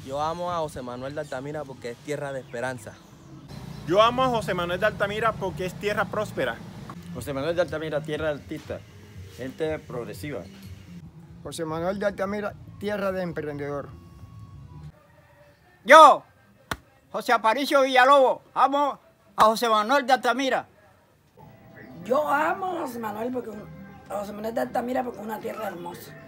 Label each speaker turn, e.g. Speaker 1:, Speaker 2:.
Speaker 1: Yo amo a José Manuel de Altamira porque es tierra de esperanza.
Speaker 2: Yo amo a José Manuel de Altamira porque es tierra próspera.
Speaker 3: José Manuel de Altamira, tierra de artista, gente progresiva.
Speaker 4: José Manuel de Altamira, tierra de emprendedor.
Speaker 5: Yo, José Aparicio Villalobos, amo a José Manuel de Altamira.
Speaker 6: Yo amo a José Manuel de Altamira porque es una tierra hermosa.